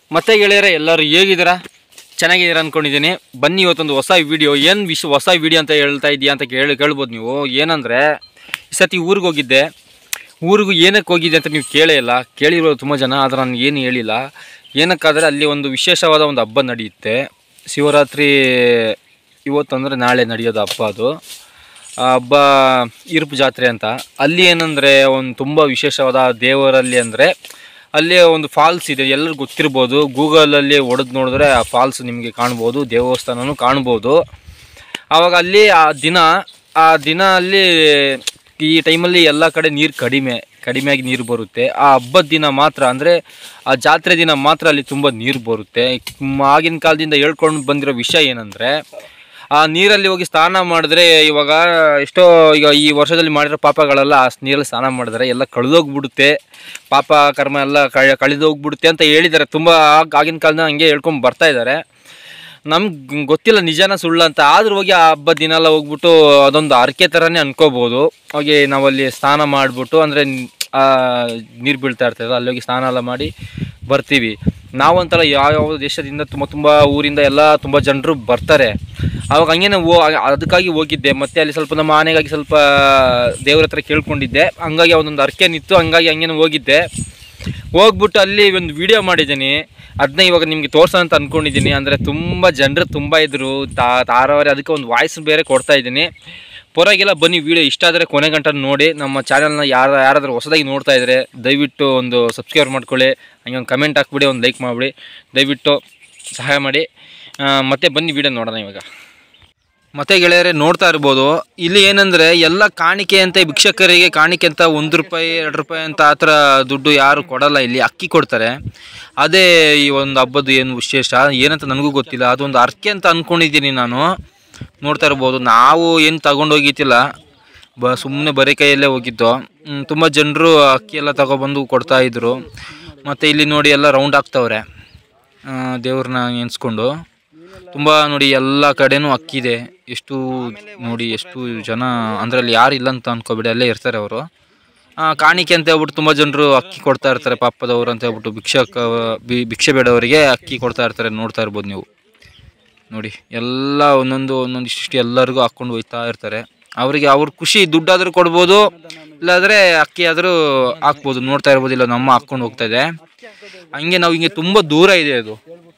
ಮತ್ತೆ ಗೆಳೆಯರೆ ಎಲ್ಲರೂ ಹೇಗಿದ್ದೀರಾ? ಚೆನ್ನಾಗಿದ್ದೀರಾ ಅಂದ್ಕೊಂಡಿದ್ದೀನಿ. ಬನ್ನಿ ಇವತ್ತೊಂದು ಹೊಸ ವಿಡಿಯೋ. ಏನು ಹೊಸ ವಿಡಿಯೋ ಅಂತ ಹೇಳ್ತಾ ಇದೆಯಾ ಅಂತ ಕೇಳ್ಬೋದು ನೀವು. ಏನಂದರೆ ಈ ಸತಿ ಊರಿಗೆ ಹೋಗಿದ್ದೆ. ಊರಿಗೂ ಏನಕ್ಕೆ ಹೋಗಿದ್ದೆ ಅಂತ ನೀವು ಕೇಳೇ ಇಲ್ಲ. ಕೇಳಿರೋದು ತುಂಬ ಜನ, ಆದರೆ ನಾನು ಏನು ಹೇಳಿಲ್ಲ. ಏನಕ್ಕಾದರೆ ಅಲ್ಲಿ ಒಂದು ವಿಶೇಷವಾದ ಒಂದು ಹಬ್ಬ ನಡೆಯುತ್ತೆ. ಶಿವರಾತ್ರಿ ಇವತ್ತಂದರೆ ನಾಳೆ ನಡೆಯೋದು ಹಬ್ಬ. ಅದು ಆ ಹಬ್ಬ ಇರುಪು ಜಾತ್ರೆ ಅಂತ. ಅಲ್ಲಿ ಏನಂದರೆ ಒಂದು ತುಂಬ ವಿಶೇಷವಾದ ದೇವರಲ್ಲಿ ಅಂದರೆ ಅಲ್ಲಿ ಒಂದು ಫಾಲ್ಸ್ ಇದೆ, ಎಲ್ಲರಿಗೂ ಗೊತ್ತಿರ್ಬೋದು. ಗೂಗಲಲ್ಲಿ ಹೊಡೆದು ನೋಡಿದ್ರೆ ಆ ಫಾಲ್ಸ್ ನಿಮಗೆ ಕಾಣ್ಬೋದು, ದೇವಸ್ಥಾನವೂ ಕಾಣ್ಬೋದು. ಆವಾಗ ಅಲ್ಲಿ ಆ ದಿನ ಅಲ್ಲಿ ಈ ಟೈಮಲ್ಲಿ ಎಲ್ಲ ಕಡೆ ನೀರು ಕಡಿಮೆಯಾಗಿ ನೀರು ಬರುತ್ತೆ. ಆ ಹಬ್ಬದ ದಿನ ಮಾತ್ರ, ಅಂದರೆ ಆ ಜಾತ್ರೆ ದಿನ ಮಾತ್ರ ಅಲ್ಲಿ ತುಂಬ ನೀರು ಬರುತ್ತೆ. ಆಗಿನ ಕಾಲದಿಂದ ಹೇಳ್ಕೊಂಡು ಬಂದಿರೋ ವಿಷಯ ಏನಂದರೆ, ಆ ನೀರಲ್ಲಿ ಹೋಗಿ ಸ್ನಾನ ಮಾಡಿದ್ರೆ ಇವಾಗ ಎಷ್ಟೋ ಈಗ ಈ ವರ್ಷದಲ್ಲಿ ಮಾಡಿರೋ ಪಾಪಗಳೆಲ್ಲ ಆ ನೀರಲ್ಲಿ ಸ್ನಾನ ಮಾಡಿದ್ರೆ ಎಲ್ಲ ಕಳೆದೋಗ್ಬಿಡುತ್ತೆ, ಪಾಪ ಕರ್ಮ ಎಲ್ಲ ಕಳೆದೋಗ್ಬಿಡುತ್ತೆ ಅಂತ ಹೇಳಿದ್ದಾರೆ. ತುಂಬ ಆಗಿನ ಕಾಲದಿಂದ ಹಂಗೆ ಹೇಳ್ಕೊಂಡು ಬರ್ತಾ ಇದ್ದಾರೆ. ನಮ್ಗೆ ಗೊತ್ತಿಲ್ಲ ನಿಜಾನ ಸುಳ್ಳು ಅಂತ. ಆದರೂ ಹೋಗಿ ಆ ಹಬ್ಬದ ದಿನ ಎಲ್ಲ ಹೋಗ್ಬಿಟ್ಟು ಅದೊಂದು ಹರಕೆ ಥರನೇ ಅನ್ಕೋಬೋದು. ಹೋಗಿ ನಾವಲ್ಲಿ ಸ್ನಾನ ಮಾಡಿಬಿಟ್ಟು, ಅಂದರೆ ನೀರು ಬೀಳ್ತಾ ಇರ್ತದೆ, ಅಲ್ಲಿ ಹೋಗಿ ಸ್ನಾನ ಎಲ್ಲ ಮಾಡಿ ಬರ್ತೀವಿ. ನಾವಂತಲ್ಲ ಯಾವ ದೇಶದಿಂದ ತುಂಬ ಊರಿಂದ ಎಲ್ಲ ತುಂಬ ಜನರು ಬರ್ತಾರೆ. ಆವಾಗ ಹಂಗೇನೆ ಅದಕ್ಕಾಗಿ ಹೋಗಿದ್ದೆ. ಮತ್ತು ಅಲ್ಲಿ ಸ್ವಲ್ಪ ನಮ್ಮ ಆನೆಗಾಗಿ ಸ್ವಲ್ಪ ದೇವ್ರ ಹತ್ರ ಕೇಳ್ಕೊಂಡಿದ್ದೆ. ಹಂಗಾಗಿ ಒಂದೊಂದು ಹರಕೆ ನಿತ್ತು, ಹಂಗಾಗಿ ಹಂಗೇನೆ ಹೋಗ್ಬಿಟ್ಟು ಅಲ್ಲಿ ಒಂದು ವಿಡಿಯೋ ಮಾಡಿದ್ದೀನಿ. ಅದನ್ನ ಇವಾಗ ನಿಮಗೆ ತೋರ್ಸೋಣ ಅಂತ ಅಂದ್ಕೊಂಡಿದ್ದೀನಿ. ಅಂದರೆ ತುಂಬ ಜನರು ತುಂಬ ಇದ್ದರು, ತಾರವರೆ. ಅದಕ್ಕೆ ಒಂದು ವಾಯ್ಸ್ ಬೇರೆ ಕೊಡ್ತಾ ಇದ್ದೀನಿ. ಪರವಾಗಿಲ್ಲ, ಬನ್ನಿ ವಿಡಿಯೋ ಇಷ್ಟ ಆದರೆ ಕೊನೆ ಗಂಟ ನೋಡಿ. ನಮ್ಮ ಚಾನಲ್ನ ಯಾರಾದರೂ ಹೊಸದಾಗಿ ನೋಡ್ತಾ ಇದ್ದರೆ ದಯವಿಟ್ಟು ಒಂದು ಸಬ್ಸ್ಕ್ರೈಬ್ ಮಾಡ್ಕೊಳ್ಳಿ, ಹಂಗೆ ಒಂದು ಕಮೆಂಟ್ ಹಾಕ್ಬಿಡಿ, ಒಂದು ಲೈಕ್ ಮಾಡಿಬಿಡಿ, ದಯವಿಟ್ಟು ಸಹಾಯ ಮಾಡಿ. ಮತ್ತೆ ಬನ್ನಿ ವಿಡಿಯೋ ನೋಡೋಣ ಇವಾಗ. ಮತ್ತೆ ಗೆಳೆಯರೆ ನೋಡ್ತಾ ಇರ್ಬೋದು, ಇಲ್ಲಿ ಏನಂದರೆ ಎಲ್ಲ ಕಾಣಿಕೆ ಅಂತ, ಭಿಕ್ಷಕರಿಗೆ ಕಾಣಿಕೆ ಅಂತ 1 ರೂಪಾಯಿ 2 ರೂಪಾಯಿ ಅಂತ ಆ ಥರ ದುಡ್ಡು ಯಾರು ಕೊಡಲ್ಲ. ಇಲ್ಲಿ ಅಕ್ಕಿ ಕೊಡ್ತಾರೆ. ಅದೇ ಈ ಒಂದು ಹಬ್ಬದ ಏನು ವಿಶೇಷ ಏನಂತ ನನಗೂ ಗೊತ್ತಿಲ್ಲ. ಅದೊಂದು ಹರಕೆ ಅಂತ ಅಂದ್ಕೊಂಡಿದ್ದೀನಿ ನಾನು. ನೋಡ್ತಾ ಇರ್ಬೋದು, ನಾವು ಏನು ತಗೊಂಡೋಗಿತ್ತಿಲ್ಲ, ಸುಮ್ಮನೆ ಬರೀ ಕೈಯಲ್ಲೇ ಹೋಗಿದ್ದು. ತುಂಬ ಜನರು ಅಕ್ಕಿ ಎಲ್ಲ ತಗೊಬಂದು ಕೊಡ್ತಾಯಿದ್ರು. ಮತ್ತು ಇಲ್ಲಿ ನೋಡಿ ಎಲ್ಲ ರೌಂಡ್ ಆಗ್ತವ್ರೆ ದೇವ್ರನ್ನ ಎನ್ಸ್ಕೊಂಡು. ತುಂಬ ನೋಡಿ ಎಲ್ಲ ಕಡೆನೂ ಅಕ್ಕಿದೆ. ಎಷ್ಟು ನೋಡಿ ಎಷ್ಟು ಜನ, ಅಂದರೆ ಅಲ್ಲಿ ಯಾರು ಇಲ್ಲ ಅಂತ ಅಂದ್ಕೊಬೇಡಿ, ಅಲ್ಲೇ ಇರ್ತಾರೆ ಅವರು. ಕಾಣಿಕೆ ಅಂತ ಹೇಳ್ಬಿಟ್ಟು ತುಂಬ ಜನರು ಅಕ್ಕಿ ಕೊಡ್ತಾ ಇರ್ತಾರೆ, ಪಾಪದವರು ಅಂತ ಹೇಳ್ಬಿಟ್ಟು ಭಿಕ್ಷೆ ಬೇಡವರಿಗೆ ಅಕ್ಕಿ ಕೊಡ್ತಾ ಇರ್ತಾರೆ. ನೋಡ್ತಾ ಇರ್ಬೋದು ನೀವು. ನೋಡಿ ಎಲ್ಲ ಒಂದೊಂದು ಇಷ್ಟು ಎಲ್ಲರಿಗೂ ಹಾಕ್ಕೊಂಡು ಹೋಗ್ತಾ ಇರ್ತಾರೆ. ಅವರಿಗೆ ಅವ್ರ ಖುಷಿ, ದುಡ್ಡಾದರೂ ಕೊಡ್ಬೋದು, ಇಲ್ಲಾಂದರೆ ಅಕ್ಕಿ ಆದರೂ ಹಾಕ್ಬೋದು. ನೋಡ್ತಾ ಇರ್ಬೋದು, ಇಲ್ಲ ನಮ್ಮ ಹಾಕ್ಕೊಂಡು ಹೋಗ್ತಾ ಇದೆ. ಹಂಗೆ ನಾವು ಹಿಂಗೆ ತುಂಬ ದೂರ ಇದೆ ಅದು.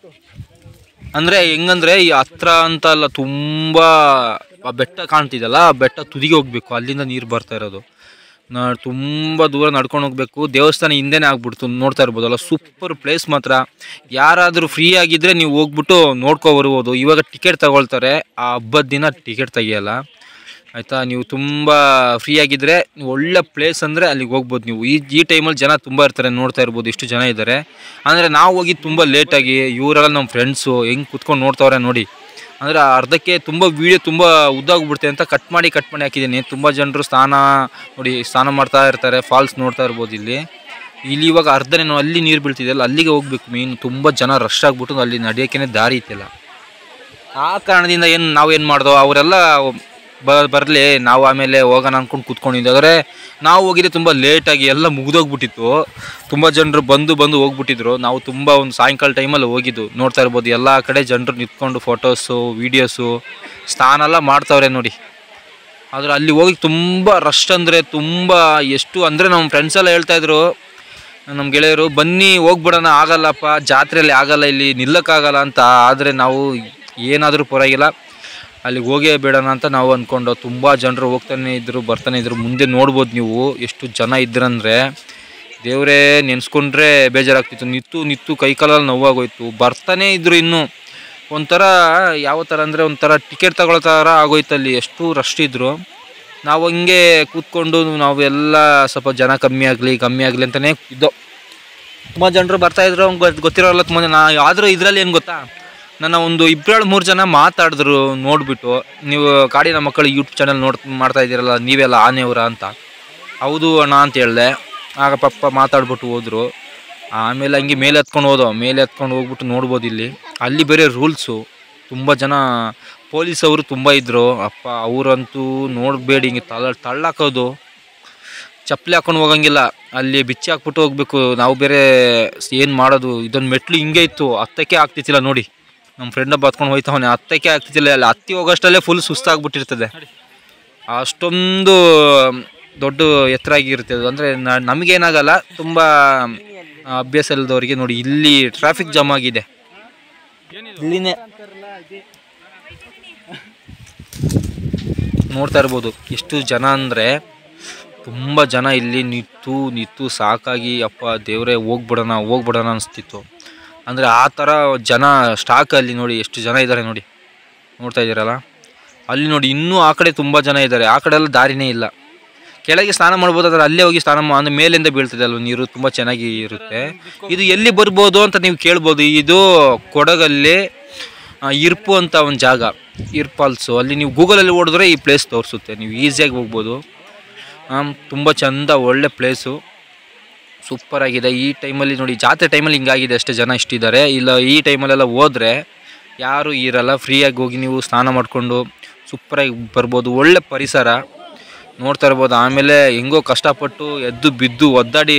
ಅಂದರೆ ಹೆಂಗಂದರೆ ಈ ಹತ್ರ ಅಂತ ಅಲ್ಲ, ತುಂಬ ಬೆಟ್ಟ ಕಾಣ್ತಿದ್ದಲ್ಲ, ಆ ಬೆಟ್ಟ ತುದಿಗೆ ಹೋಗ್ಬೇಕು, ಅಲ್ಲಿಂದ ನೀರು ಬರ್ತಾ ಇರೋದು. ತುಂಬ ದೂರ ನಡ್ಕೊಂಡು ಹೋಗ್ಬೇಕು. ದೇವಸ್ಥಾನ ಹಿಂದೆನೇ ಆಗ್ಬಿಡ್ತು. ನೋಡ್ತಾ ಇರ್ಬೋದಲ್ಲ, ಸೂಪರ್ ಪ್ಲೇಸ್ ಮಾತ್ರ. ಯಾರಾದರೂ ಫ್ರೀ ಆಗಿದ್ದರೆ ನೀವು ಹೋಗ್ಬಿಟ್ಟು ನೋಡ್ಕೊಬರ್ಬೋದು. ಇವಾಗ ಟಿಕೆಟ್ ತಗೊಳ್ತಾರೆ, ಆ ಹಬ್ಬದ ದಿನ ಟಿಕೆಟ್ ತೆಗಿಯಲ್ಲ, ಆಯಿತಾ. ನೀವು ತುಂಬ ಫ್ರೀ ಆಗಿದ್ದರೆ ಒಳ್ಳೆ ಪ್ಲೇಸ್ ಅಂದರೆ ಅಲ್ಲಿಗೆ ಹೋಗ್ಬೋದು ನೀವು. ಈ ಟೈಮಲ್ಲಿ ಜನ ತುಂಬ ಇರ್ತಾರೆ. ನೋಡ್ತಾ ಇರ್ಬೋದು ಎಷ್ಟು ಜನ ಇದ್ದಾರೆ. ಅಂದರೆ ನಾವು ಹೋಗಿದ್ದು ತುಂಬ ಲೇಟಾಗಿ. ಇವರೆಲ್ಲ ನಮ್ಮ ಫ್ರೆಂಡ್ಸು ಹೆಂಗೆ ಕುತ್ಕೊಂಡು ನೋಡ್ತವ್ರೆ ನೋಡಿ. ಅಂದರೆ ಅರ್ಧಕ್ಕೆ ತುಂಬ ವೀಡಿಯೋ ತುಂಬ ಉದ್ದಾಗ್ಬಿಡ್ತೆ ಅಂತ ಕಟ್ ಮಾಡಿ ಹಾಕಿದ್ದೀನಿ. ತುಂಬ ಜನರು ಸ್ನಾನ ಮಾಡ್ತಾ ಇರ್ತಾರೆ. ಫಾಲ್ಸ್ ನೋಡ್ತಾ ಇರ್ಬೋದು ಇಲ್ಲಿ ಇವಾಗ ಅರ್ಧನೇ ಅಲ್ಲಿ ನೀರು ಬೀಳ್ತಿದೆಯಲ್ಲ, ಅಲ್ಲಿಗೆ ಹೋಗ್ಬೇಕು ಮೇನ್. ತುಂಬ ಜನ ರಶ್ ಆಗಿಬಿಟ್ಟು ಅಲ್ಲಿ ನಡೆಯೋಕ್ಕೇ ದಾರಿ ಇತ್ತಿಲ್ಲ. ಆ ಕಾರಣದಿಂದ ನಾವೇನು ಮಾಡ್ದೋ, ಅವರೆಲ್ಲ ಬರಲಿ, ನಾವು ಆಮೇಲೆ ಹೋಗೋಣ ಅಂದ್ಕೊಂಡು ಕೂತ್ಕೊಂಡಿದ್ದೆ. ಆದರೆ ನಾವು ಹೋಗಿದ್ದೆ ತುಂಬ ಲೇಟಾಗಿ, ಎಲ್ಲ ಮುಗಿದೋಗ್ಬಿಟ್ಟಿತ್ತು. ತುಂಬ ಜನರು ಬಂದು ಹೋಗ್ಬಿಟ್ಟಿದ್ರು. ನಾವು ತುಂಬ ಒಂದು ಸಾಯಂಕಾಲ ಟೈಮಲ್ಲಿ ಹೋಗಿದ್ದು. ನೋಡ್ತಾ ಇರ್ಬೋದು ಎಲ್ಲ ಕಡೆ ಜನರು ನಿಂತ್ಕೊಂಡು ಫೋಟೋಸು ವೀಡಿಯೋಸು ಸ್ನಾನ ಎಲ್ಲ ಮಾಡ್ತಾವ್ರೆ ನೋಡಿ. ಆದರೆ ಅಲ್ಲಿ ಹೋಗಿ ತುಂಬ ರಶ್, ಅಂದರೆ ತುಂಬ ಎಷ್ಟು ಅಂದರೆ ನಮ್ಮ ಫ್ರೆಂಡ್ಸ್ ಎಲ್ಲ ಹೇಳ್ತಾಯಿದ್ರು, ನಮ್ಮ ಗೆಳೆಯರು, ಬನ್ನಿ ಹೋಗ್ಬಿಡೋಣ, ಆಗಲ್ಲಪ್ಪ ಜಾತ್ರೆಯಲ್ಲಿ ಆಗಲ್ಲ, ಇಲ್ಲಿ ನಿಲ್ಲಕ್ಕಾಗಲ್ಲ ಅಂತ. ಆದರೆ ನಾವು ಏನಾದರೂ ಪರವಾಗಿಲ್ಲ, ಅಲ್ಲಿಗೆ ಹೋಗೇ ಬೇಡೋಣ ಅಂತ ನಾವು ಅಂದ್ಕೊಂಡು. ತುಂಬ ಜನರು ಬರ್ತಾನೆ ಇದ್ರು. ಮುಂದೆ ನೋಡ್ಬೋದು ನೀವು ಎಷ್ಟು ಜನ ಇದ್ರಂದರೆ, ದೇವರೇ ನೆನೆಸ್ಕೊಂಡ್ರೆ ಬೇಜಾರಾಗ್ತಿತ್ತು. ನಿತ್ತು ಕೈಕಾಲಲ್ಲಿ ನೋವಾಗೋಯ್ತು. ಬರ್ತಾನೆ ಇದ್ರು. ಇನ್ನೂ ಒಂಥರ ಯಾವ ಥರ ಅಂದರೆ ಒಂಥರ ಟಿಕೆಟ್ ತಗೊಳ್ಳೋ ಥರ ಆಗೋಯ್ತು. ಅಲ್ಲಿ ಎಷ್ಟು ರಶ್ ಇದ್ದರು. ನಾವು ಹಂಗೆ ಕೂತ್ಕೊಂಡು ನಾವೆಲ್ಲ ಸ್ವಲ್ಪ ಜನ ಕಮ್ಮಿ ಆಗಲಿ ಅಂತಲೇ ಇದ್ದೋ. ತುಂಬ ಜನರು ಬರ್ತಾಯಿದ್ರು, ಗೊತ್ತಿರೋಲ್ಲ ತುಂಬ ಜನ. ಆದರೂ ಇದರಲ್ಲಿ ಏನು ಗೊತ್ತಾ, ನನ್ನ ಒಂದು 2-3 ಜನ ಮಾತಾಡಿದ್ರು ನೋಡಿಬಿಟ್ಟು, ನೀವು ಕಾಡಿನ ಮಕ್ಕಳು ಯೂಟ್ಯೂಬ್ ಚಾನಲ್ ಮಾಡ್ತಾ ಇದ್ದೀರಲ್ಲ, ನೀವೆಲ್ಲ ಆನೆಯವರ ಅಂತ. ಹೌದು ಅಣ್ಣ ಅಂತ ಹೇಳಿದೆ. ಆಗ ಪಪ್ಪ ಮಾತಾಡ್ಬಿಟ್ಟು ಹೋದರು. ಆಮೇಲೆ ಹಂಗೆ ಮೇಲೆ ಹತ್ಕೊಂಡು ಹೋಗ್ಬಿಟ್ಟು ನೋಡ್ಬೋದು ಇಲ್ಲಿ. ಅಲ್ಲಿ ಬೇರೆ ರೂಲ್ಸು, ತುಂಬ ಜನ ಪೊಲೀಸವರು ತುಂಬ ಇದ್ದರು. ಅಪ್ಪ ಅವರಂತೂ ನೋಡಬೇಡಿ, ಹಿಂಗೆ ತಳ್ಳಾಕೋದು. ಚಪ್ಪಲಿ ಹಾಕೊಂಡು ಹೋಗಂಗಿಲ್ಲ, ಅಲ್ಲಿ ಬಿಚ್ಚಿ ಹಾಕ್ಬಿಟ್ಟು ಹೋಗ್ಬೇಕು. ನಾವು ಬೇರೆ ಏನು ಮಾಡೋದು, ಇದೊಂದು ಮೆಟ್ಲು ಹಿಂಗೆ ಇತ್ತು, ಹತ್ತಕ್ಕೆ ಆಗ್ತಿತ್ತಿಲ್ಲ ನೋಡಿ. ನಮ್ಮ ಫ್ರೆಂಡ್ ಒಬ್ಬ ಹತ್ಕೊಂಡು ಹೋಯ್ತವನೆ, ಹತ್ತಕ್ಕೆ ಆಗ್ತಿತ್ತಿಲ್ಲ. ಅಲ್ಲಿ ಹತ್ತಿ ಹೋಗೋಷ್ಟಲ್ಲೇ ಫುಲ್ ಸುಸ್ತಾಗ್ಬಿಟ್ಟಿರ್ತದೆ, ಅಷ್ಟೊಂದು ದೊಡ್ಡ ಎತ್ತರ ಆಗಿರುತ್ತೆ ಅದು. ಅಂದರೆ ನಮಗೇನಾಗಲ್ಲ, ತುಂಬ ಅಭ್ಯಾಸ ಇಲ್ಲದವ್ರಿಗೆ ನೋಡಿ. ಇಲ್ಲಿ ಟ್ರಾಫಿಕ್ ಜಾಮ್ ಆಗಿದೆ, ಇಲ್ಲಿನೇ ನೋಡ್ತಾ ಇರ್ಬೋದು ಎಷ್ಟು ಜನ ಅಂದರೆ ತುಂಬ ಜನ. ಇಲ್ಲಿ ನಿಂತು ಸಾಕಾಗಿ ಅಪ್ಪ ದೇವರೇ ಹೋಗ್ಬಿಡೋಣ ಅನಿಸ್ತಿತ್ತು. ಅಂದರೆ ಆ ಥರ ಜನ ಸ್ಟಾಕ್. ಅಲ್ಲಿ ನೋಡಿ ಎಷ್ಟು ಜನ ಇದ್ದಾರೆ ನೋಡಿ, ನೋಡ್ತಾ ಇದ್ದೀರಲ್ಲ. ಅಲ್ಲಿ ನೋಡಿ ಇನ್ನೂ ಆ ಕಡೆ ತುಂಬ ಜನ ಇದ್ದಾರೆ, ಆ ಕಡೆ ಎಲ್ಲ ದಾರಿನೇ ಇಲ್ಲ. ಕೆಳಗೆ ಸ್ನಾನ ಮಾಡ್ಬೋದು, ಆದರೆ ಅಲ್ಲೇ ಹೋಗಿ ಸ್ನಾನ ಅಂದರೆ ಮೇಲಿಂದ ಬೀಳ್ತದೆ ಅಲ್ವ ನೀರು, ತುಂಬ ಚೆನ್ನಾಗಿ ಇರುತ್ತೆ. ಇದು ಎಲ್ಲಿ ಬರ್ಬೋದು ಅಂತ ನೀವು ಕೇಳ್ಬೋದು. ಇದು ಕೊಡಗಲ್ಲಿ ಇರ್ಪು ಅಂತ ಒಂದು ಜಾಗ, ಇರ್ಪಾಲ್ಸು. ಅಲ್ಲಿ ನೀವು ಗೂಗಲಲ್ಲಿ ಹೊಡೆದ್ರೆ ಈ ಪ್ಲೇಸ್ ತೋರಿಸುತ್ತೆ, ನೀವು ಈಸಿಯಾಗಿ ಹೋಗ್ಬೋದು. ತುಂಬ ಚೆಂದ, ಒಳ್ಳೆ ಪ್ಲೇಸು, ಸೂಪರಾಗಿದೆ. ಈ ಟೈಮಲ್ಲಿ ನೋಡಿ, ಜಾತ್ರೆ ಟೈಮಲ್ಲಿ ಹಿಂಗಾಗಿದೆ ಅಷ್ಟೇ, ಜನ ಇಷ್ಟಿದ್ದಾರೆ. ಇಲ್ಲ ಈ ಟೈಮಲ್ಲೆಲ್ಲ ಹೋದರೆ ಯಾರೂ ಇರಲ್ಲ, ಫ್ರೀಯಾಗಿ ಹೋಗಿ ನೀವು ಸ್ನಾನ ಮಾಡಿಕೊಂಡು ಸೂಪರಾಗಿ ಬರ್ಬೋದು. ಒಳ್ಳೆ ಪರಿಸರ ನೋಡ್ತಾ ಇರ್ಬೋದು. ಆಮೇಲೆ ಹೆಂಗೋ ಕಷ್ಟಪಟ್ಟು ಎದ್ದು ಬಿದ್ದು ಒದ್ದಾಡಿ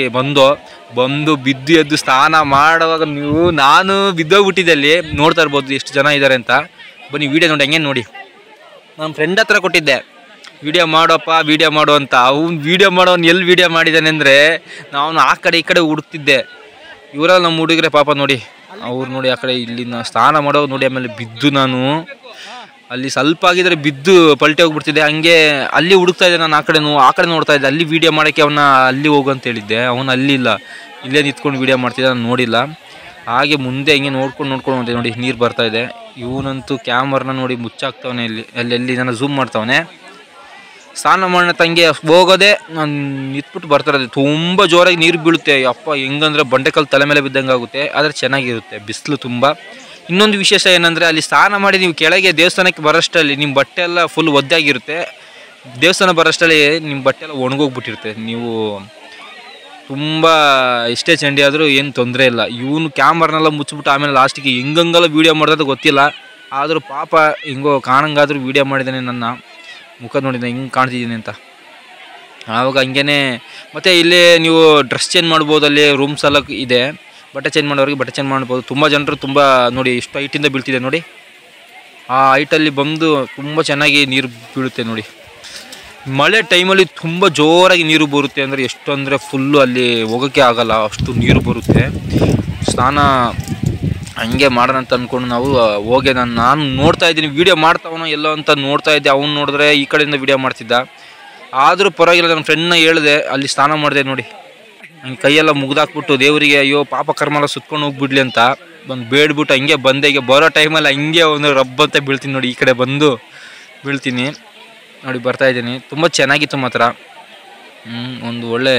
ಎದ್ದು ಸ್ನಾನ ಮಾಡುವಾಗ ನಾನು ಬಿದ್ದೋಗ್ಬಿಟ್ಟಿದ್ದೆ. ಅಲ್ಲಿ ನೋಡ್ತಾ ಇರ್ಬೋದು ಎಷ್ಟು ಜನ ಇದ್ದಾರೆ ಅಂತ. ಬನ್ನಿ ವೀಡಿಯೋ ನೋಡಿ, ಹಂಗೆ ನೋಡಿ. ನನ್ನ ಫ್ರೆಂಡ್ ಹತ್ರ ಕೊಟ್ಟಿದ್ದೆ, ವೀಡಿಯೋ ಮಾಡು ಅಂತ. ಅವ್ನು ವೀಡಿಯೋ ಮಾಡೋನು ಎಲ್ಲಿ ವೀಡಿಯೋ ಮಾಡಿದ್ದಾನೆ ಅಂದರೆ, ನಾನು ಆ ಕಡೆ ಈ ಕಡೆ ಹುಡುಕ್ತಿದ್ದೆ. ಇವರೆಲ್ಲ ನಮ್ಮ ಹುಡುಗರೆ ಪಾಪ ನೋಡಿ, ಅವ್ರು ನೋಡಿ ಆ ಕಡೆ ಇಲ್ಲಿ ಸ್ನಾನ ಮಾಡೋದು ನೋಡಿ. ಆಮೇಲೆ ಬಿದ್ದು ನಾನು ಅಲ್ಲಿ ಸ್ವಲ್ಪ ಆಗಿದ್ರೆ ಬಿದ್ದು ಪಲ್ಟೆ ಹೋಗ್ಬಿಡ್ತಿದ್ದೆ. ಹಂಗೆ ಅಲ್ಲಿ ಹುಡುಕ್ತಾ ಇದ್ದೆ ನಾನು, ಆ ಕಡೆ ನೋಡ್ತಾ ಇದ್ದೆ. ಅಲ್ಲಿ ವೀಡಿಯೋ ಮಾಡೋಕ್ಕೆ ಅವನ್ನ ಅಲ್ಲಿ ಹೋಗು ಅಂತ ಹೇಳಿದ್ದೆ, ಅವನು ಅಲ್ಲಿಲ್ಲ, ಇಲ್ಲೇ ನಿಂತ್ಕೊಂಡು ವೀಡಿಯೋ ಮಾಡ್ತಿದ್ದೆ, ನಾನು ನೋಡಿಲ್ಲ. ಹಾಗೆ ಮುಂದೆ ಹಿಂಗೆ ನೋಡ್ಕೊಂಡು ಹೋದೆ ನೋಡಿ, ನೀರು ಬರ್ತಾ ಇದೆ. ಇವನಂತೂ ಕ್ಯಾಮರ್ನ ನೋಡಿ ಮುಚ್ಚಾಕ್ತವನೆ, ಅಲ್ಲಿ ನಾನು ಝೂಮ್ ಮಾಡ್ತವನೆ. ಸ್ನಾನ ಮಾಡೋಣ ತಂಗಿ ಹೋಗೋದೆ, ನಾನು ನಿಂತ್ಬಿಟ್ಟು ಬರ್ತಾಯಿರೋದು. ತುಂಬ ಜೋರಾಗಿ ನೀರು ಬೀಳುತ್ತೆ, ಅಪ್ಪ ಹೆಂಗಂದ್ರೆ ಬಂಡೆಕಲ್ಲು ತಲೆ ಮೇಲೆ ಬಿದ್ದಂಗೆ ಆಗುತ್ತೆ. ಆದರೆ ಚೆನ್ನಾಗಿರುತ್ತೆ, ಬಿಸಿಲು ತುಂಬ. ಇನ್ನೊಂದು ವಿಶೇಷ ಏನಂದರೆ, ಅಲ್ಲಿ ಸ್ನಾನ ಮಾಡಿ ನೀವು ಕೆಳಗೆ ದೇವಸ್ಥಾನಕ್ಕೆ ಬರೋಷ್ಟರಲ್ಲಿ ನಿಮ್ಮ ಬಟ್ಟೆ ಎಲ್ಲ ಫುಲ್ ಒದ್ದಾಗಿರುತ್ತೆ. ದೇವಸ್ಥಾನ ಬರೋಷ್ಟರಲ್ಲಿ ನಿಮ್ಮ ಬಟ್ಟೆ ಎಲ್ಲ ಒಣಗೋಗ್ಬಿಟ್ಟಿರುತ್ತೆ. ನೀವು ತುಂಬ ಎಷ್ಟೇ ಚಂಡಿ ಆದರೂ ಏನು ತೊಂದರೆ ಇಲ್ಲ. ಇವನು ಕ್ಯಾಮರ್ನೆಲ್ಲ ಮುಚ್ಚಿಬಿಟ್ಟು ಆಮೇಲೆ ಲಾಸ್ಟಿಗೆ ಹೆಂಗಂಗೆಲ್ಲ ವೀಡಿಯೋ ಮಾಡೋದು ಗೊತ್ತಿಲ್ಲ. ಆದರೂ ಪಾಪ ಹೆಂಗೋ ಕಾಣಂಗಾದರೂ ವೀಡಿಯೋ ಮಾಡಿದ್ದಾನೆ. ನನ್ನ ಮುಖ ನೋಡಿದ ಹಿಂಗೆ ಕಾಣ್ತಿದ್ದೀನಿ ಅಂತ. ಆವಾಗ ಹಂಗೇ ಮತ್ತು ಇಲ್ಲಿ ನೀವು ಡ್ರೆಸ್ ಚೇಂಜ್ ಮಾಡ್ಬೋದು, ಅಲ್ಲಿ ರೂಮ್ಸ್ ಎಲ್ಲ ಇದೆ. ಬಟ್ಟೆ ಚೇಂಜ್ ಮಾಡೋರಿಗೆ ಬಟ್ಟೆ ಚೇಂಜ್ ಮಾಡ್ಬೋದು. ತುಂಬ ಜನರು ತುಂಬ ನೋಡಿ ಎಷ್ಟು ಹೈಟಿಂದ ಬೀಳ್ತಿದೆ ನೋಡಿ. ಆ ಹೈಟಲ್ಲಿ ಬಂದು ತುಂಬ ಚೆನ್ನಾಗಿ ನೀರು ಬೀಳುತ್ತೆ ನೋಡಿ. ಮಳೆ ಟೈಮಲ್ಲಿ ತುಂಬ ಜೋರಾಗಿ ನೀರು ಬರುತ್ತೆ, ಅಂದರೆ ಎಷ್ಟು ಅಂದರೆ ಫುಲ್ಲು ಅಲ್ಲಿ ಹೋಗೋಕ್ಕೆ ಆಗಲ್ಲ, ಅಷ್ಟು ನೀರು ಬರುತ್ತೆ. ಸ್ನಾನ ಹಂಗೆ ಮಾಡೋಣ ಅಂತ ಅಂದ್ಕೊಂಡು ನಾವು ಹೋಗಿ ನಾನು ನೋಡ್ತಾ ಇದ್ದೀನಿ, ವೀಡಿಯೋ ಮಾಡ್ತಾವನೋ ಎಲ್ಲೋ ಅಂತ ನೋಡ್ತಾ ಇದ್ದೆ. ಅವ್ನು ನೋಡಿದ್ರೆ ಈ ಕಡೆಯಿಂದ ವೀಡಿಯೋ ಮಾಡ್ತಿದ್ದ. ಆದರೂ ಪರವಾಗಿಲ್ಲ, ನನ್ನ ಫ್ರೆಂಡ್ನ ಹೇಳಿದೆ, ಅಲ್ಲಿ ಸ್ನಾನ ಮಾಡಿದೆ ನೋಡಿ. ಹಂಗೆ ಕೈಯೆಲ್ಲ ಮುಗ್ದಾಕ್ಬಿಟ್ಟು ದೇವರಿಗೆ ಅಯ್ಯೋ ಪಾಪ ಕರ್ಮೆಲ್ಲ ಸುತ್ಕೊಂಡು ಹೋಗ್ಬಿಡ್ಲಿ ಅಂತ ಬೇಡ್ಬಿಟ್ಟು ಹಂಗೆ ಬಂದೆ. ಈಗ ಬರೋ ಟೈಮಲ್ಲಿ ಹಂಗೆ ಒಂದು ರಬ್ಬಂತ ಬೀಳ್ತೀನಿ ನೋಡಿ, ಈ ಕಡೆ ಬಂದು ಬೀಳ್ತೀನಿ ನೋಡಿ. ಬರ್ತಾಯಿದ್ದೀನಿ, ತುಂಬ ಚೆನ್ನಾಗಿತ್ತು ಮಾತ್ರ. ಒಂದು ಒಳ್ಳೆ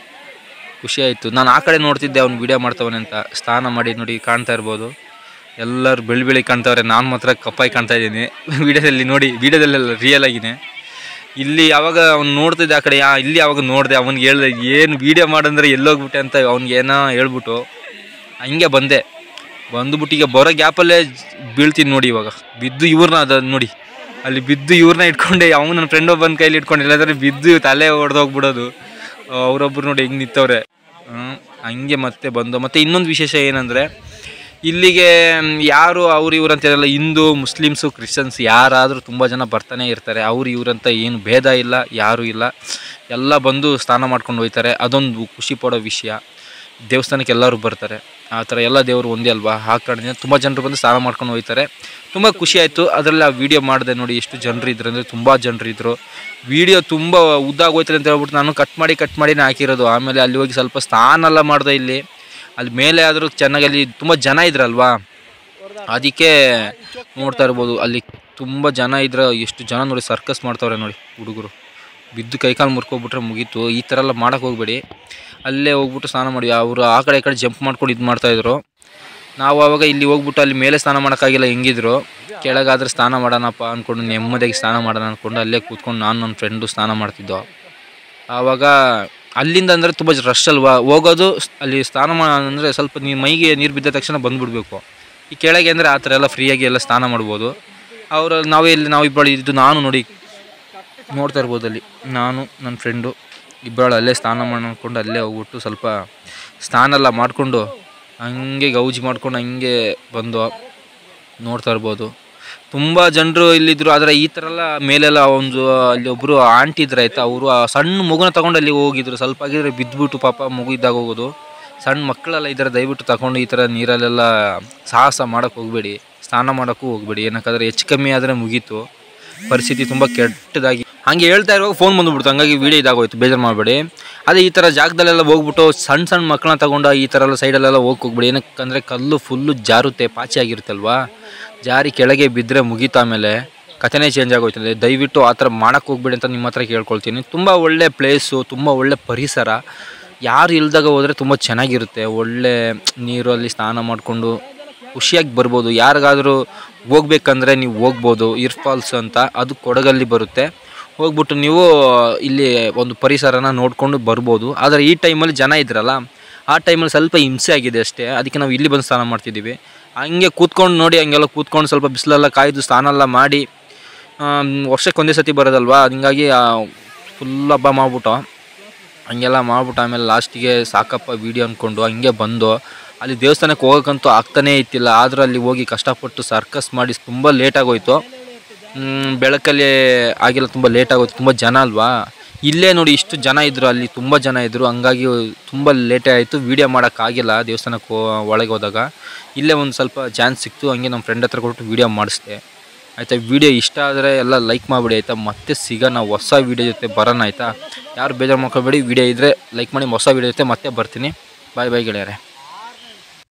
ಖುಷಿ ಆಯಿತು. ನಾನು ಆ ಕಡೆ ನೋಡ್ತಿದ್ದೆ ಅವ್ನು ವೀಡಿಯೋ ಮಾಡ್ತವನೆ ಅಂತ. ಸ್ನಾನ ಮಾಡಿ ನೋಡಿ, ಕಾಣ್ತಾ ಇರ್ಬೋದು ಎಲ್ಲರೂ ಬೆಳಿ ಕಾಣ್ತಾವ್ರೆ. ನಾನು ಮಾತ್ರ ಕಪ್ಪಾಗಿ ಕಾಣ್ತಾ ಇದ್ದೀನಿ ವೀಡಿಯೋದಲ್ಲಿ ನೋಡಿ. ವೀಡಿಯೋದಲ್ಲೆಲ್ಲ ರಿಯಲ್ ಆಗಿನೇ. ಇಲ್ಲಿ ಯಾವಾಗ ಅವ್ನು ನೋಡ್ತಿದ್ದೆ ಆ ಕಡೆ, ಇಲ್ಲಿ ಯಾವಾಗ ನೋಡಿದೆ, ಅವ್ನಿಗೆ ಹೇಳಿದೆ ಏನು ವೀಡಿಯೋ ಮಾಡಂದ್ರೆ ಎಲ್ಲೋಗ್ಬಿಟ್ಟೆ ಅಂತ. ಅವ್ನಿಗೆ ಏನೋ ಹೇಳ್ಬಿಟ್ಟು ಹಂಗೆ ಬಂದುಬಿಟ್ಟು ಈಗ ಬರೋ ಗ್ಯಾಪಲ್ಲೇ ಬೀಳ್ತೀನಿ ನೋಡಿ. ಇವಾಗ ಬಿದ್ದು ಇವ್ರನ್ನ ಅದು ನೋಡಿ, ಅಲ್ಲಿ ಬಿದ್ದು ಇವ್ರನ್ನ ಇಟ್ಕೊಂಡೆ. ಅವ್ನು ನನ್ನ ಫ್ರೆಂಡ್ ಒಬ್ಬನ ಕೈಲಿ ಇಟ್ಕೊಂಡು, ಇಲ್ಲಾಂದರೆ ಬಿದ್ದು ತಲೆ ಹೊಡೆದೋಗ್ಬಿಡೋದು. ಅವರೊಬ್ಬರು ನೋಡಿ ಹೆಂಗೆ ನಿಂತವ್ರೆ. ಹಂಗೆ ಮತ್ತೆ ಮತ್ತು ಇನ್ನೊಂದು ವಿಶೇಷ ಏನಂದರೆ, ಇಲ್ಲಿಗೆ ಯಾರು ಅವ್ರು ಇವ್ರು ಅಂತೆಲ್ಲ, ಹಿಂದೂ ಮುಸ್ಲಿಮ್ಸು ಕ್ರಿಶ್ಚಿಯನ್ಸ್ ಯಾರಾದರೂ ತುಂಬ ಜನ ಬರ್ತಾನೆ ಇರ್ತಾರೆ. ಅವ್ರು ಇವ್ರಂತ ಏನು ಭೇದ ಇಲ್ಲ, ಯಾರೂ ಇಲ್ಲ, ಎಲ್ಲ ಬಂದು ಸ್ನಾನ ಮಾಡ್ಕೊಂಡು ಹೋಗ್ತಾರೆ. ಅದೊಂದು ಖುಷಿ ಪಡೋ ವಿಷಯ. ದೇವಸ್ಥಾನಕ್ಕೆ ಎಲ್ಲರೂ ಬರ್ತಾರೆ, ಆ ಥರ ಎಲ್ಲ ದೇವರು ಒಂದೇ ಅಲ್ವಾ. ಆ ಕಾರಣದಿಂದ ತುಂಬ ಜನರು ಬಂದು ಸ್ನಾನ ಮಾಡ್ಕೊಂಡು ಹೋಗ್ತಾರೆ. ತುಂಬ ಖುಷಿ ಆಯಿತು. ಅದರಲ್ಲಿ ಆ ವೀಡಿಯೋ ಮಾಡಿದೆ ನೋಡಿ, ಎಷ್ಟು ಜನರು ಇದ್ರು ಅಂದರೆ ತುಂಬ ಜನರು ಇದ್ದರು. ವೀಡಿಯೋ ತುಂಬ ಉದ್ದಾಗೋಯ್ತಾರೆ ಅಂತ ಹೇಳ್ಬಿಟ್ಟು ನಾನು ಕಟ್ ಮಾಡಿನೇ ಹಾಕಿರೋದು. ಆಮೇಲೆ ಅಲ್ಲಿ ಹೋಗಿ ಸ್ವಲ್ಪ ಸ್ನಾನ ಎಲ್ಲ ಮಾಡಿದೆ. ಇಲ್ಲಿ ಅಲ್ಲಿ ಮೇಲೆ ಆದರೂ ಚೆನ್ನಾಗಿ, ಅಲ್ಲಿ ತುಂಬ ಜನ ಇದ್ರಲ್ವಾ, ಅದಕ್ಕೆ ನೋಡ್ತಾ ಇರ್ಬೋದು. ಅಲ್ಲಿ ತುಂಬ ಜನ ಇದ್ರೆ, ಎಷ್ಟು ಜನ ನೋಡಿ ಸರ್ಕಸ್ ಮಾಡ್ತಾವ್ರೆ ನೋಡಿ ಹುಡುಗರು. ಬಿದ್ದು ಕೈಕಾಲು ಮುರ್ಕೊಬಿಟ್ರೆ ಮುಗೀತು. ಈ ಥರ ಎಲ್ಲ ಮಾಡೋಕ್ಕೆ ಹೋಗ್ಬೇಡಿ. ಅಲ್ಲೇ ಹೋಗ್ಬಿಟ್ಟು ಸ್ನಾನ ಮಾಡಿ. ಅವರು ಆ ಕಡೆ ಈ ಕಡೆ ಜಂಪ್ ಮಾಡ್ಕೊಂಡು ಇದು ಮಾಡ್ತಾಯಿದ್ರು. ನಾವು ಆವಾಗ ಇಲ್ಲಿ ಹೋಗ್ಬಿಟ್ಟು ಅಲ್ಲಿ ಮೇಲೆ ಸ್ನಾನ ಮಾಡೋಕ್ಕಾಗಿಲ್ಲ, ಹೆಂಗಿದ್ರು ಕೆಳಗಾದ್ರೆ ಸ್ನಾನ ಮಾಡೋಣಪ್ಪ ಅಂದ್ಕೊಂಡು ನೆಮ್ಮದಿಯಾಗಿ ಸ್ನಾನ ಮಾಡೋಣ ಅಂದ್ಕೊಂಡು ಅಲ್ಲೇ ಕೂತ್ಕೊಂಡು ನಾನು ನನ್ನ ಫ್ರೆಂಡು ಸ್ನಾನ ಮಾಡ್ತಿದ್ದೋ. ಆವಾಗ ಅಲ್ಲಿಂದ ಅಂದರೆ ತುಂಬ ರಶ್ ಅಲ್ವಾ ಹೋಗೋದು. ಅಲ್ಲಿ ಸ್ನಾನ ಅಂದರೆ ಸ್ವಲ್ಪ ಮೈಗೆ ನೀರು ಬಿದ್ದ ತಕ್ಷಣ ಬಂದುಬಿಡ್ಬೇಕು. ಈ ಕೆಳಗೆ ಅಂದರೆ ಆ ಥರ ಎಲ್ಲ ಫ್ರೀಯಾಗಿ ಎಲ್ಲ ಸ್ನಾನ ಮಾಡ್ಬೋದು. ನಾವಿಬ್ಬರು ಇದ್ದು ನಾನು ನೋಡಿ ನೋಡ್ತಾ ಇರ್ಬೋದು. ಅಲ್ಲಿ ನಾನು ನನ್ನ ಫ್ರೆಂಡು ಇಬ್ಬರು ಅಲ್ಲೇ ಸ್ನಾನ ಮಾಡ್ಕೊಂಡು ಅಲ್ಲೇ ಹೋಗ್ಬಿಟ್ಟು ಸ್ವಲ್ಪ ಸ್ನಾನ ಎಲ್ಲ ಮಾಡಿಕೊಂಡು ಹಂಗೆ ಗೌಜಿ ಮಾಡ್ಕೊಂಡು ಹಂಗೆ ಬಂದು ನೋಡ್ತಾ ಇರ್ಬೋದು. ತುಂಬ ಜನರು ಇಲ್ಲಿದ್ದರು. ಆದರೆ ಈ ಥರ ಎಲ್ಲ ಮೇಲೆಲ್ಲ ಒಂದು ಅಲ್ಲಿ ಒಬ್ಬರು ಆಂಟಿ ಇದ್ರು ಆಯಿತಾ, ಅವರು ಆ ಸಣ್ಣ ಮಗುನ ತೊಗೊಂಡು ಅಲ್ಲಿ ಹೋಗಿದ್ರು. ಸ್ವಲ್ಪ ಆಗಿದ್ರೆ ಬಿದ್ದುಬಿಟ್ಟು ಪಾಪ ಮಗು ಇದ್ದಾಗ ಹೋಗೋದು. ಸಣ್ಣ ಮಕ್ಕಳೆಲ್ಲ ಇದ್ದಾರೆ, ದಯವಿಟ್ಟು ತಗೊಂಡು ಈ ಥರ ನೀರಲ್ಲೆಲ್ಲ ಸಾಹಸ ಮಾಡೋಕ್ಕೆ ಹೋಗಬೇಡಿ, ಸ್ನಾನ ಮಾಡೋಕ್ಕೂ ಹೋಗಬೇಡಿ. ಏನಕ್ಕಾದ್ರೆ ಹೆಚ್ಚು ಕಮ್ಮಿ ಆದರೆ ಮುಗೀತು, ಪರಿಸ್ಥಿತಿ ತುಂಬ ಕೆಟ್ಟದಾಗಿ. ಹಾಗೆ ಹೇಳ್ತಾ ಇರುವಾಗ ಫೋನ್ ಬಂದುಬಿಡ್ತು, ಹಂಗಾಗಿ ವೀಡಿಯೋ ಇದಾಗೋಯ್ತು, ಬೇಜಾರು ಮಾಡಬೇಡಿ. ಅದೇ ಈ ಥರ ಜಾಗದಲ್ಲೆಲ್ಲ ಹೋಗ್ಬಿಟ್ಟು ಸಣ್ಣ ಮಕ್ಕಳನ್ನ ತಗೊಂಡು ಈ ಥರ ಎಲ್ಲ ಸೈಡಲ್ಲೆಲ್ಲ ಹೋಗ್ಬೇಡಿ. ಏನಕ್ಕಂದರೆ ಕಲ್ಲು ಫುಲ್ಲು ಜಾರುತ್ತೆ, ಪಾಚಿ ಆಗಿರುತ್ತಲ್ವಾ, ಜಾರಿ ಕೆಳಗೆ ಬಿದ್ದರೆ ಮುಗೀತು, ಆಮೇಲೆ ಕಥೆನೇ ಚೇಂಜ್ ಆಗೋಯ್ತದೆ. ದಯವಿಟ್ಟು ಆ ಥರ ಮಾಡೋಕ್ಕೆ ಹೋಗ್ಬೇಡಿ ಅಂತ ನಿಮ್ಮ ಹತ್ರ ಕೇಳ್ಕೊಳ್ತೀನಿ. ತುಂಬ ಒಳ್ಳೆ ಪ್ಲೇಸು, ತುಂಬ ಒಳ್ಳೆ ಪರಿಸರ. ಯಾರು ಇಲ್ದಾಗ ಹೋದರೆ ತುಂಬ ಚೆನ್ನಾಗಿರುತ್ತೆ. ಒಳ್ಳೆ ನೀರಲ್ಲಿ ಸ್ನಾನ ಮಾಡಿಕೊಂಡು ಖುಷಿಯಾಗಿ ಬರ್ಬೋದು. ಯಾರಿಗಾದರೂ ಹೋಗ್ಬೇಕಂದ್ರೆ ನೀವು ಹೋಗ್ಬೋದು. ಇರ್ ಫಾಲ್ಸ್ ಅಂತ, ಅದು ಕೊಡಗಲ್ಲಿ ಬರುತ್ತೆ. ಹೋಗ್ಬಿಟ್ಟು ನೀವು ಇಲ್ಲಿ ಒಂದು ಪರಿಸರನ ನೋಡಿಕೊಂಡು ಬರ್ಬೋದು. ಆದರೆ ಈ ಟೈಮಲ್ಲಿ ಜನ ಇದ್ರಲ್ಲ, ಆ ಟೈಮಲ್ಲಿ ಸ್ವಲ್ಪ ಹಿಂಸೆ ಆಗಿದೆ ಅಷ್ಟೇ. ಅದಕ್ಕೆ ನಾವು ಇಲ್ಲಿ ಬಂದು ಸ್ನಾನ ಮಾಡ್ತಿದ್ದೀವಿ. ಹಂಗೆ ಕೂತ್ಕೊಂಡು ನೋಡಿ, ಹಂಗೆಲ್ಲ ಕೂತ್ಕೊಂಡು ಸ್ವಲ್ಪ ಬಿಸಿಲೆಲ್ಲ ಕಾಯ್ದು ಸ್ನಾನ ಎಲ್ಲ ಮಾಡಿ, ವರ್ಷಕ್ಕೆ ಒಂದೇ ಸತಿ ಬರೋದಲ್ವಾ, ಹಂಗಾಗಿ ಫುಲ್ ಹಬ್ಬ ಮಾಡ್ಬಿಟ್ಟು ಹಂಗೆಲ್ಲ ಮಾಡ್ಬಿಟ್ಟು ಆಮೇಲೆ ಲಾಸ್ಟಿಗೆ ಸಾಕಪ್ಪ ವೀಡಿಯೋ ಅಂದ್ಕೊಂಡು ಹಂಗೆ ಬಂದು ಅಲ್ಲಿ ದೇವಸ್ಥಾನಕ್ಕೆ ಹೋಗೋಕ್ಕಂತೂ ಆಗ್ತಾನೇ ಇತ್ತಿಲ್ಲ. ಆದರೂ ಅಲ್ಲಿ ಹೋಗಿ ಕಷ್ಟಪಟ್ಟು ಸರ್ಕಸ್ ಮಾಡಿ ತುಂಬ ಲೇಟಾಗೋಯ್ತು. ಬೆಳಕಲ್ಲಿ ಆಗಿಲ್ಲ, ತುಂಬ ಲೇಟಾಗೋಯ್ತು. ತುಂಬ ಜನ ಅಲ್ವಾ, ಇಲ್ಲೇ ನೋಡಿ ಇಷ್ಟು ಜನ ಇದ್ದರು, ಅಲ್ಲಿ ತುಂಬ ಜನ ಇದ್ದರು. ಹಂಗಾಗಿ ತುಂಬ ಲೇಟೇ ಆಯಿತು, ವೀಡಿಯೋ ಮಾಡೋಕ್ಕಾಗಿಲ್ಲ. ದೇವಸ್ಥಾನಕ್ಕೆ ಒಳಗೆ ಹೋದಾಗ ಇಲ್ಲೇ ಒಂದು ಸ್ವಲ್ಪ ಚಾನ್ಸ್ ಸಿಕ್ತು, ಹಂಗೆ ನಮ್ಮ ಫ್ರೆಂಡ್ ಹತ್ರ ಕೊಟ್ಟು ವೀಡಿಯೋ ಮಾಡಿಸ್ದೆ ಆಯಿತಾ. ವೀಡಿಯೋ ಇಷ್ಟ ಆದರೆ ಎಲ್ಲ ಲೈಕ್ ಮಾಡಿಬಿಡಿ ಆಯಿತಾ. ಮತ್ತೆ ಸಿಗೋಣ ಹೊಸ ವೀಡಿಯೋ ಜೊತೆ ಬರೋಣ ಆಯಿತಾ. ಯಾರು ಬೇಜಾರು ಮಾಡ್ಕೊಬೇಡಿ, ವೀಡಿಯೋ ಇದ್ದರೆ ಲೈಕ್ ಮಾಡಿ. ಹೊಸ ವೀಡಿಯೋ ಜೊತೆ ಮತ್ತೆ ಬರ್ತೀನಿ. ಬಾಯ್ ಬಾಯ್ ಗೆಳೆಯರೆ.